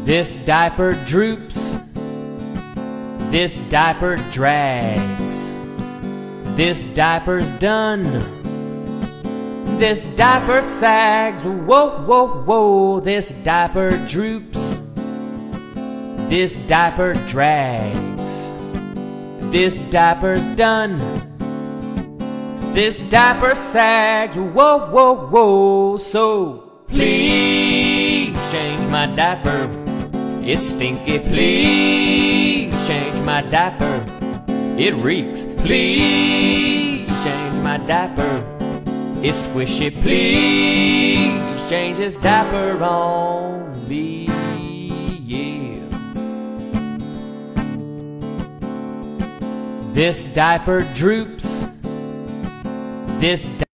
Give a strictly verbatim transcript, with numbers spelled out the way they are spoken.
This diaper droops, this diaper drags, this diaper's done, this diaper sags. Whoa, whoa, whoa, this diaper droops, this diaper drags, this diaper's done, this diaper sags. Whoa, whoa, whoa. So please change my diaper, it's stinky. Please change my diaper, it reeks. Please change my diaper, it's squishy. Please change this diaper on me, yeah. This diaper droops, this